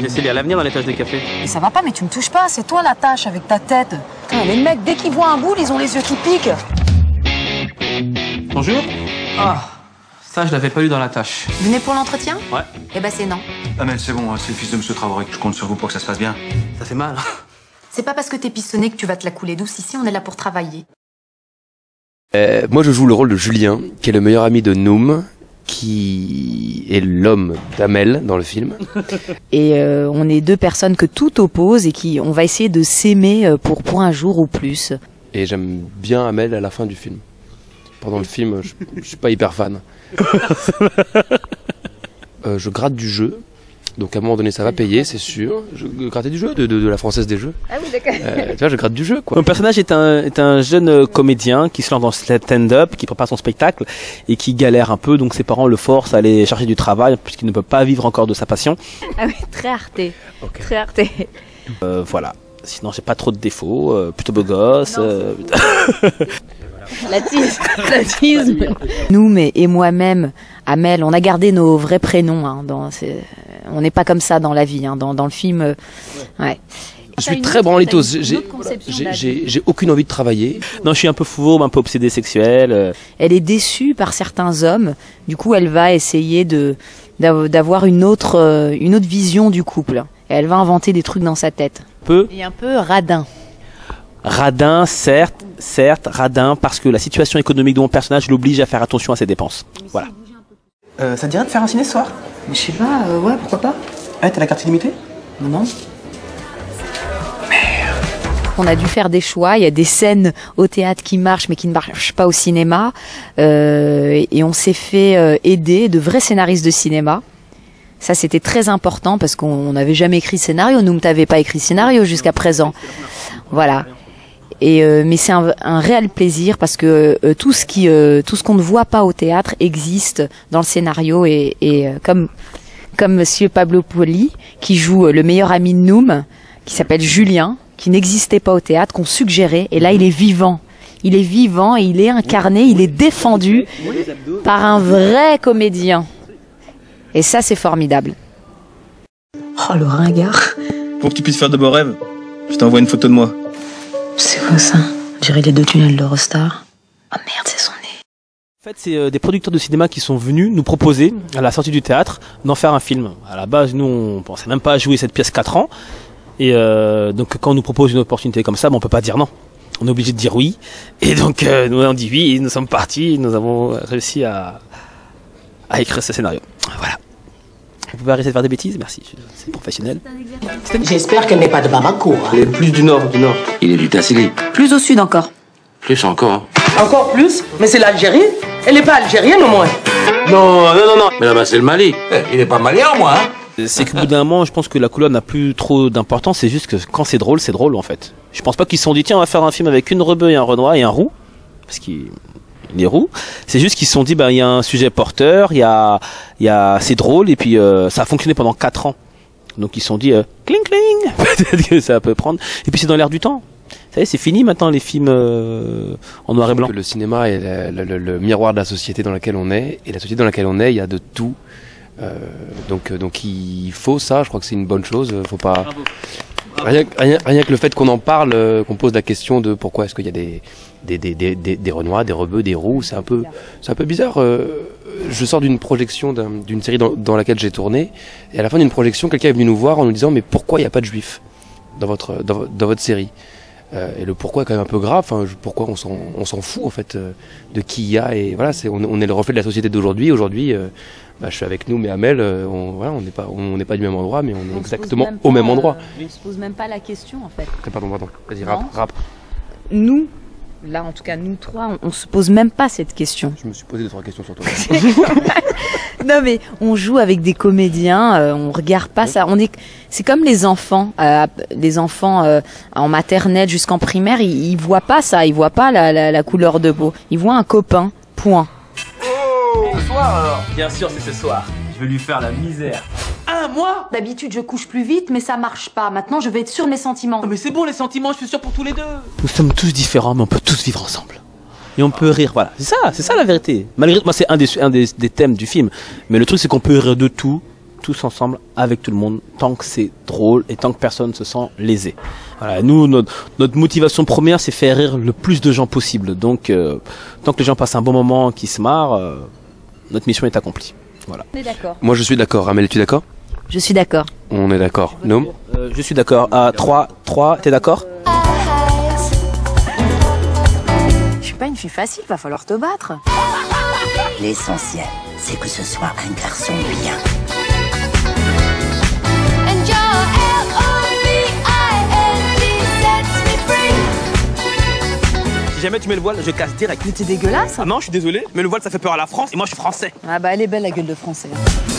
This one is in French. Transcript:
Mais c'est lié à l'avenir dans les tâches des cafés. Mais ça va pas, mais tu me touches pas, c'est toi la tâche avec ta tête. Putain, les mecs, dès qu'ils voient un boule, ils ont les yeux qui piquent. Bonjour. Ah, ça je l'avais pas lu dans la tâche. Vous venez pour l'entretien? Ouais. Eh ben c'est non. Amel, c'est bon, c'est le fils de Monsieur Traoré. Je compte sur vous pour que ça se passe bien. Ça fait mal. C'est pas parce que t'es pistonné que tu vas te la couler douce. Ici, on est là pour travailler. Moi, je joue le rôle de Julien, qui est le meilleur ami de Noum, qui est l'homme d'Amel dans le film. Et on est deux personnes que tout oppose et qui on va essayer de s'aimer pour un jour ou plus. Et j'aime bien Amel à la fin du film. Pendant le film, je suis pas hyper fan. Je gratte du jeu. Donc à un moment donné, ça va payer, c'est sûr. Je grattais du jeu, de la Française des Jeux. Ah oui, d'accord. Tu vois, je gratte du jeu, quoi. Mon personnage est un jeune comédien qui se lance dans le stand-up, qui prépare son spectacle et qui galère un peu. Donc ses parents le forcent à aller chercher du travail puisqu'il ne peut pas vivre encore de sa passion. Ah oui, très arté. Okay. Très arté. Voilà. Sinon, j'ai pas trop de défauts. Plutôt beau gosse. La tease. Nous, et moi-même, Amel, on a gardé nos vrais prénoms. Hein, on n'est pas comme ça dans la vie. Hein, dans le film, ouais. Je suis très branlitose. J'ai aucune envie de travailler. Non, je suis un peu fourbe, un peu obsédé sexuel. Elle est déçue par certains hommes. Du coup, elle va essayer d'avoir une autre vision du couple. Et elle va inventer des trucs dans sa tête. Et un peu radin. Radin, certes, radin, parce que la situation économique de mon personnage l'oblige à faire attention à ses dépenses. Voilà. Ça te dirait de faire un ciné ce soir? Mais je sais pas, ouais, pourquoi pas? Ouais, t'as la carte illimitée? Non. On a dû faire des choix. Il y a des scènes au théâtre qui marchent, mais qui ne marchent pas au cinéma. Et on s'est fait aider de vrais scénaristes de cinéma. Ça, c'était très important parce qu'on n'avait jamais écrit scénario. Nous, t'avais pas écrit scénario jusqu'à présent. Voilà. Mais c'est un réel plaisir parce que tout ce qu'on ne voit pas au théâtre existe dans le scénario et comme Monsieur Pablo Poli qui joue le meilleur ami de Noum, qui s'appelle Julien, qui n'existait pas au théâtre, qu'on suggérait, et là il est vivant. Il est vivant et il est incarné, il est défendu par un vrai comédien. Et ça, c'est formidable. Oh, le ringard. Pour que tu puisses faire de beaux rêves, je t'envoie une photo de moi. C'est quoi ça? On dirait les deux tunnels d'Eurostar. Oh merde, c'est son nez. En fait, c'est des producteurs de cinéma qui sont venus nous proposer, à la sortie du théâtre, d'en faire un film. À la base, nous, on pensait même pas à jouer cette pièce 4 ans. Et donc, quand on nous propose une opportunité comme ça, on peut pas dire non. On est obligé de dire oui. Et donc, nous, on dit oui, et nous sommes partis, nous avons réussi à écrire ce scénario. Voilà. Vous pouvez arrêter de faire des bêtises? Merci, c'est professionnel. J'espère qu'elle n'est pas de Bamako. Hein. Elle est plus du nord, Il est du Tassili. Plus au sud encore. Plus encore. Hein. Encore plus? Mais c'est l'Algérie? Elle n'est pas algérienne au moins? Non. Mais là-bas, c'est le Mali. Il n'est pas malien, moi. Hein. C'est qu'au bout d'un moment, je pense que la couleur n'a plus trop d'importance. C'est juste que quand c'est drôle en fait. Je pense pas qu'ils se sont dit, tiens, on va faire un film avec une rebeu et un renoir et un roux. Parce qu'il les roues, c'est juste qu'ils se sont dit il y a un sujet porteur, il y a c'est drôle et puis ça a fonctionné pendant 4 ans. Donc ils se sont dit cling cling, peut-être que ça peut prendre. Et puis c'est dans l'air du temps. Vous savez, c'est fini maintenant les films en noir et blanc. Le cinéma est le miroir de la société dans laquelle on est, et la société dans laquelle on est, il y a de tout. Donc il faut ça, je crois que c'est une bonne chose. Faut pas. Bravo. Rien que le fait qu'on en parle, qu'on pose la question de pourquoi est-ce qu'il y a des renois, des rebeux, des roux, c'est un peu bizarre. Je sors d'une projection d'une série dans laquelle j'ai tourné, et à la fin d'une projection, quelqu'un est venu nous voir en nous disant mais pourquoi il n'y a pas de juifs dans votre série? Et le pourquoi est quand même un peu grave. Enfin, pourquoi on s'en fout en fait de qui il y a, et voilà, on est le reflet de la société d'aujourd'hui. Aujourd'hui, je suis avec nous, mais Amel, on n'est pas du même endroit, mais on est exactement au même endroit. On se pose même pas la question en fait. Pardon. Vas-y, rap. Nous, là en tout cas nous trois, on se pose même pas cette question. Je me suis posé 2-3 questions sur toi. Non mais on joue avec des comédiens, on regarde pas ça. C'est comme les enfants en maternelle jusqu'en primaire, ils voient pas ça, ils voient pas la couleur de peau, ils voient un copain. Point. Oh, ce soir alors. Bien sûr, c'est ce soir. Je vais lui faire la misère. Moi? D'habitude, je couche plus vite, mais ça marche pas. Maintenant, je vais être sur mes sentiments. Oh, mais c'est bon, les sentiments, je suis sûr pour tous les deux. Nous sommes tous différents, mais on peut tous vivre ensemble. Et on peut rire, voilà. C'est ça la vérité. Malgré moi, c'est un des thèmes du film. Mais le truc, c'est qu'on peut rire de tout tous ensemble avec tout le monde, tant que c'est drôle et tant que personne se sent lésé. Voilà, nous, notre motivation première, c'est faire rire le plus de gens possible. Donc, tant que les gens passent un bon moment, qu'ils se marrent, notre mission est accomplie. Voilà. On est d'accord. Moi je suis d'accord. Amel, es-tu d'accord? Je suis d'accord. On est d'accord. Noam? Je suis d'accord. À 3, t'es d'accord? Je suis pas une fille facile, va falloir te battre. L'essentiel, c'est que ce soit un garçon bien. Si jamais tu mets le voile, je casse direct. Mais t'es dégueulasse. Ah non, je suis désolé, mais le voile ça fait peur à la France et moi je suis français. Ah bah elle est belle la gueule de français.